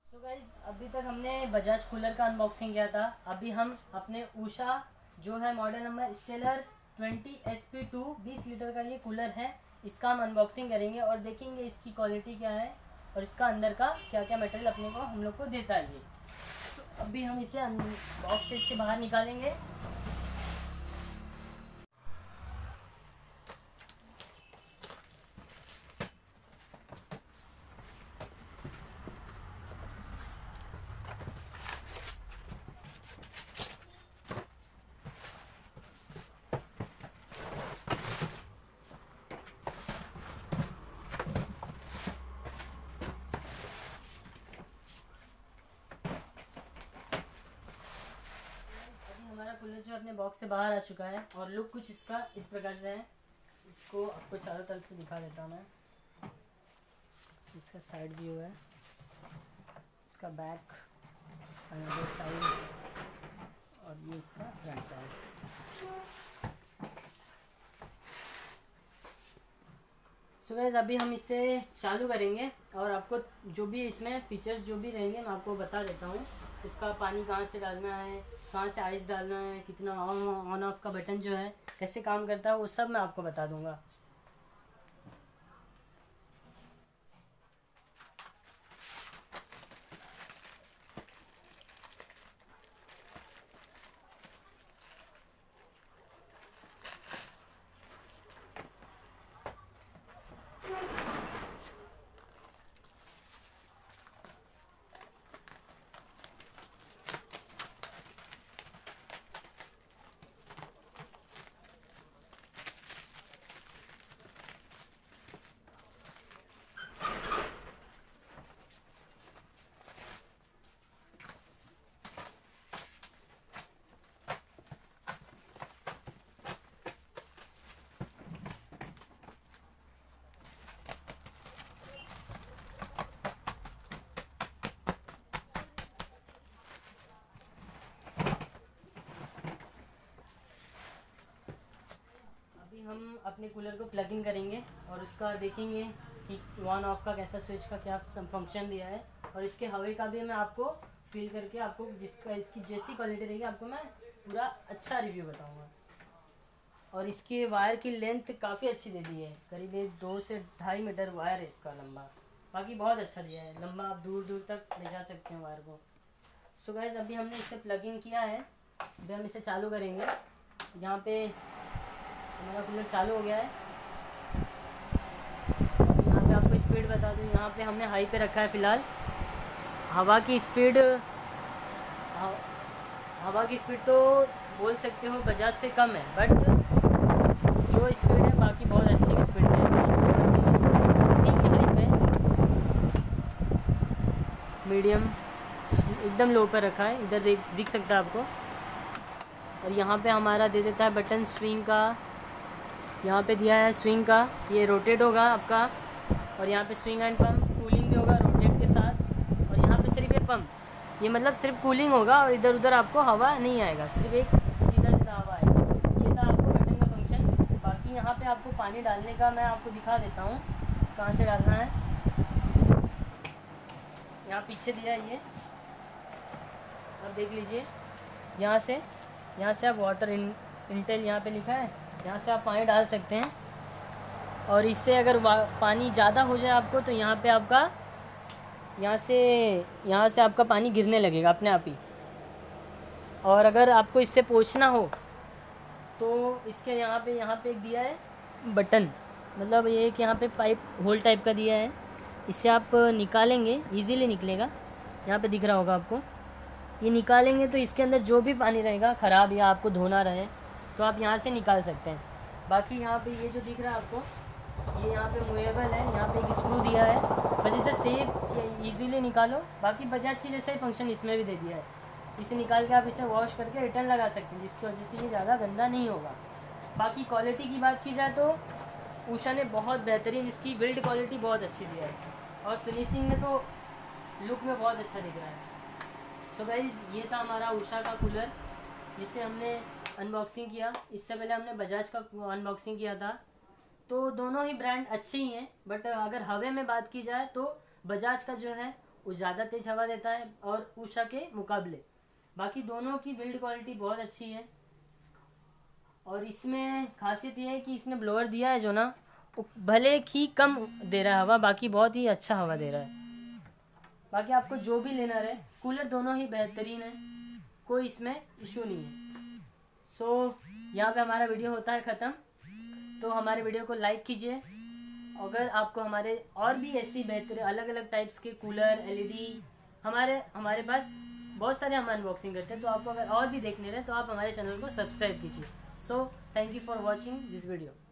तो गाइज अभी तक हमने बजाज कूलर का अनबॉक्सिंग किया था। अभी हम अपने उषा जो है model number stellar 20SP2 20 litre का ये कूलर है, इसका हम अनबॉक्सिंग करेंगे और देखेंगे इसकी क्वालिटी क्या है और इसका अंदर का क्या क्या मटेरियल अपने को हम लोग को देता है ये। तो अभी हम इसे बॉक्स से इसके बाहर निकालेंगे। हमारा कूलर जो अपने बॉक्स से बाहर आ चुका है और लुक कुछ इसका इस प्रकार से है। इसको आपको चारों तरफ से दिखा देता हूँ मैं। इसका साइड व्यू है, इसका बैक, अनदर साइड और ये इसका फ्रंट साइड। सो गाइस अभी हम इसे चालू करेंगे और आपको जो भी इसमें फीचर्स जो भी रहेंगे मैं आपको बता देता हूँ। इसका पानी कहाँ से डालना है, कहाँ से आइस डालना है, कितना ऑन ऑफ का बटन जो है कैसे काम करता है, वो सब मैं आपको बता दूंगा। अभी हम अपने कूलर को प्लग इन करेंगे और उसका देखेंगे कि ऑन ऑफ का कैसा स्विच का क्या फंक्शन दिया है और इसके हवा का भी मैं आपको फील करके आपको जिसका इसकी जैसी क्वालिटी रहेगी आपको मैं पूरा अच्छा रिव्यू बताऊंगा। और इसके वायर की लेंथ काफ़ी अच्छी दे दी है, करीब 2 से 2.5 मीटर वायर है इसका लंबा। बाकी बहुत अच्छा दिया है, लंबा आप दूर दूर तक ले जा सकते हैं वायर को। सो गाइस अभी हमने इसे प्लग इन किया है, अभी हम इसे चालू करेंगे। यहाँ पे हमारा कूलर चालू हो गया है। यहाँ पे आपको स्पीड बता दूँ, यहाँ पे हमने हाई पे रखा है फ़िलहाल। हवा की स्पीड हवा की स्पीड तो बोल सकते हो बजाज से कम है, बट जो स्पीड है बाकी बहुत अच्छी स्पीड है। ठीक है, हाई पे मीडियम एकदम लो पर रखा है, इधर दिख सकता है आपको। और यहाँ पे हमारा दे देता है बटन स्विंग का, यहाँ पे दिया है स्विंग का, ये रोटेट होगा आपका। और यहाँ पे स्विंग एंड पंप, कूलिंग भी होगा रोटेट के साथ। और यहाँ पे सिर्फ ये पंप, ये मतलब सिर्फ कूलिंग होगा और इधर उधर आपको हवा नहीं आएगा, सिर्फ एक सीधा सीधा हवा आएगा। ये था आपको बटन का फंक्शन। बाकी यहाँ पे आपको पानी डालने का मैं आपको दिखा देता हूँ कहाँ से डालना है। यहाँ पीछे दिया है ये, आप देख लीजिए। यहाँ से आप वाटर इंटेल यहाँ पे लिखा है, यहाँ से आप पानी डाल सकते हैं। और इससे अगर पानी ज़्यादा हो जाए आपको तो यहाँ पे आपका यहाँ से आपका पानी गिरने लगेगा अपने आप ही। और अगर आपको इससे पोंछना हो तो इसके यहाँ पे एक दिया है बटन, मतलब ये एक यहाँ पे पाइप होल टाइप का दिया है, इससे आप निकालेंगे इजीली निकलेगा। यहाँ पे दिख रहा होगा आपको, ये निकालेंगे तो इसके अंदर जो भी पानी रहेगा ख़राब या आपको धोना रहे तो आप यहाँ से निकाल सकते हैं। बाकी यहाँ पे ये जो दिख रहा है आपको, ये यहाँ पे मूवेबल है, यहाँ पे एक स्क्रू दिया है, बस इसे सेफ इजीली निकालो। बाकी बजाज की जैसा ही फंक्शन इसमें भी दे दिया है, इसे निकाल के आप इसे वॉश करके रिटर्न लगा सकते हैं, जिसकी वजह से ये ज़्यादा गंदा नहीं होगा। बाकी क्वालिटी की बात की जाए तो उषा ने बहुत बेहतरीन, इसकी बिल्ड क्वालिटी बहुत अच्छी दी है और फिनिशिंग में तो लुक में बहुत अच्छा दिख रहा है। सो गाइस ये था हमारा उषा का कूलर जिससे हमने अनबॉक्सिंग किया। इससे पहले हमने बजाज का अनबॉक्सिंग किया था। तो दोनों ही ब्रांड अच्छे ही हैं, बट अगर हवे में बात की जाए तो बजाज का जो है वो ज़्यादा तेज़ हवा देता है और उषा के मुकाबले। बाकी दोनों की बिल्ड क्वालिटी बहुत अच्छी है। और इसमें खासियत ये है कि इसने ब्लोअर दिया है जो ना, वो भले ही कम दे रहा है हवा, बाकी बहुत ही अच्छा हवा दे रहा है। बाकी आपको जो भी लेना रहे, कूलर दोनों ही बेहतरीन है, कोई इसमें इशू नहीं है। यहाँ पे हमारा वीडियो होता है ख़त्म। तो हमारे वीडियो को लाइक कीजिए। अगर आपको हमारे और भी ऐसी बेहतर अलग अलग टाइप्स के कूलर, एलईडी, हमारे पास बहुत सारे हम अनबॉक्सिंग करते हैं, तो आपको अगर और भी देखने रहे तो आप हमारे चैनल को सब्सक्राइब कीजिए। Thank you for watching this video.